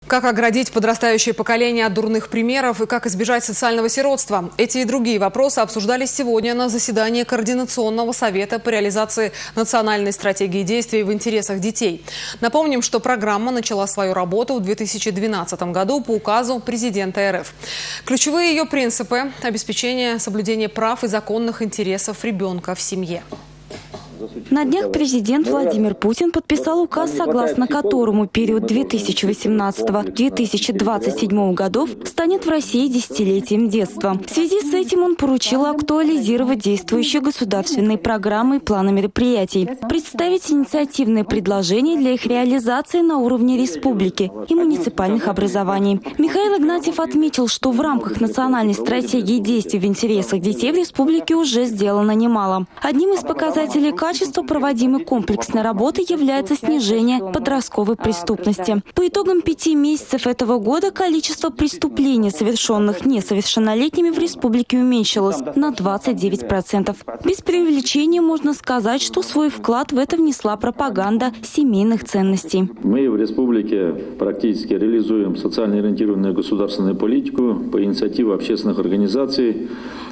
Как оградить подрастающее поколение от дурных примеров и как избежать социального сиротства? Эти и другие вопросы обсуждались сегодня на заседании Координационного совета по реализации национальной стратегии действий в интересах детей. Напомним, что программа начала свою работу в 2012 году по указу президента РФ. Ключевые ее принципы – обеспечение соблюдения прав и законных интересов ребенка в семье. На днях президент Владимир Путин подписал указ, согласно которому период 2018-2027 годов станет в России десятилетием детства. В связи с этим он поручил актуализировать действующие государственные программы и планы мероприятий, представить инициативные предложения для их реализации на уровне республики и муниципальных образований. Михаил Игнатьев отметил, что в рамках национальной стратегии действий в интересах детей в республике уже сделано немало. Одним из показателей качества проводимой комплексной работы является снижение подростковой преступности. По итогам 5 месяцев этого года количество преступлений, совершенных несовершеннолетними в республике, уменьшилось на 29%. Без преувеличения можно сказать, что свой вклад в это внесла пропаганда семейных ценностей. Мы в республике практически реализуем социально ориентированную государственную политику по инициативе общественных организаций.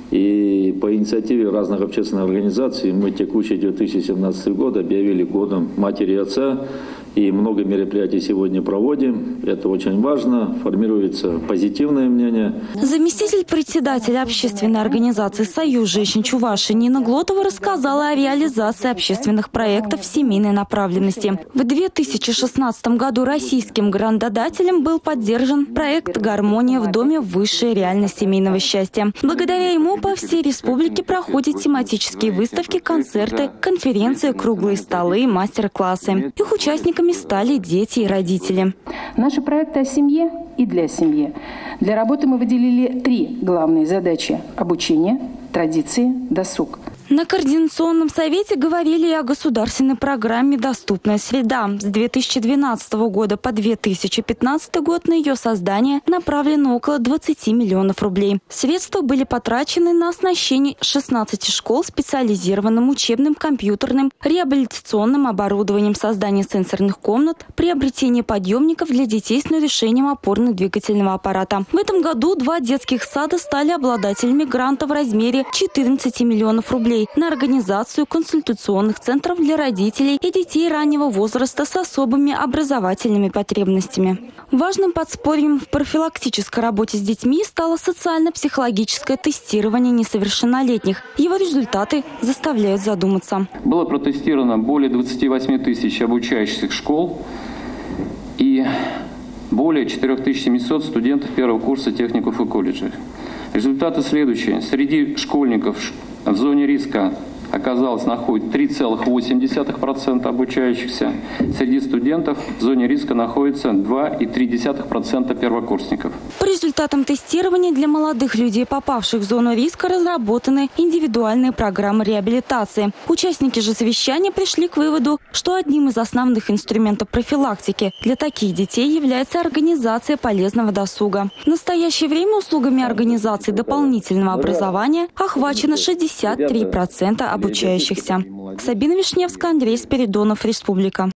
И по инициативе разных общественных организаций мы текущий 2017 год объявили годом матери и отца. И много мероприятий сегодня проводим. Это очень важно. Формируется позитивное мнение. Заместитель председателя общественной организации «Союз женщин Чувашии» Нина Глотова рассказала о реализации общественных проектов семейной направленности. В 2016 году российским грантодателем был поддержан проект «Гармония в доме. Высшая реальность семейного счастья». Благодаря ему по всей республике проходят тематические выставки, концерты, конференции, круглые столы, мастер-классы. Их участниками стали дети и родители. Наши проекты о семье и для семьи. Для работы мы выделили 3 главные задачи: обучение, традиции, досуг. На Координационном совете говорили и о государственной программе «Доступная среда». С 2012 года по 2015 год на ее создание направлено около 20 миллионов рублей. Средства были потрачены на оснащение 16 школ специализированным учебным, компьютерным, реабилитационным оборудованием, создание сенсорных комнат, приобретение подъемников для детей с нарушением опорно-двигательного аппарата. В этом году 2 детских сада стали обладателями гранта в размере 14 миллионов рублей на организацию консультационных центров для родителей и детей раннего возраста с особыми образовательными потребностями. Важным подспорьем в профилактической работе с детьми стало социально-психологическое тестирование несовершеннолетних. Его результаты заставляют задуматься. Было протестировано более 28 тысяч обучающихся школ и более 4700 студентов первого курса техникумов и колледжей. Результаты следующие. Среди школьников в зоне риска находится 3,8% обучающихся. Среди студентов в зоне риска находится 2,3% первокурсников. По результатам тестирования для молодых людей, попавших в зону риска, разработаны индивидуальные программы реабилитации. Участники же совещания пришли к выводу, что одним из основных инструментов профилактики для таких детей является организация полезного досуга. В настоящее время услугами организации дополнительного образования охвачено 63% обучающихся. Сабина Вишневская, Андрей Спиридонов, Республика.